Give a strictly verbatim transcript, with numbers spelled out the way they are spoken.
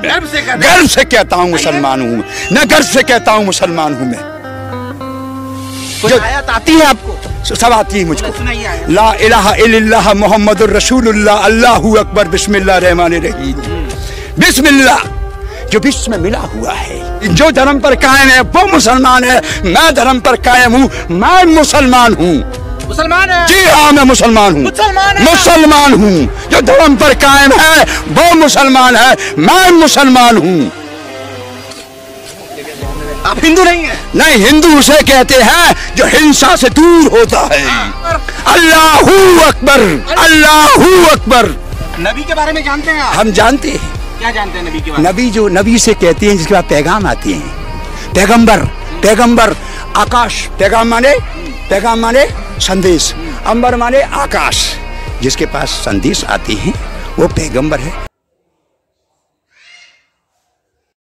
गर्व से कहता गर्व से कहता हूँ मुसलमान हूँ मैं, गर्व से कहता हूँ मुसलमान हूँ मैं। जो आयत आती है आपको? सब आती है मुझको। ला इलाहा इल्लल्लाह मुहम्मदुर रसूलुल्लाह अल्लाहु अकबर बिस्मिल्लाह रहमानिर रहीम। बिस्मिल्लाह जो विश्व में मिला हुआ है, जो धर्म पर कायम है वो मुसलमान है। मैं धर्म पर कायम हूँ, मैं मुसलमान हूँ। मुसलमान है? जी हाँ मैं मुसलमान हूँ। मुसलमान है? मुसलमान हूँ। जो धर्म पर कायम है वो मुसलमान है, मैं मुसलमान हूँ। आप हिंदू नहीं है? नहीं, हिंदू उसे कहते हैं जो हिंसा से दूर होता है। अल्लाहू अकबर, अल्लाहू अकबर। नबी के बारे में जानते हैं आप? हम जानते हैं। क्या जानते हैं नबी के बारे में? नबी जो नबी से कहते हैं जिसके बाद पैगाम आते हैं। पैगंबर, पैगंबर आकाश, पैगाम माने पैगाम माने संदेश, अंबर माने आकाश। जिसके पास संदेश आते हैं वो पैगंबर है।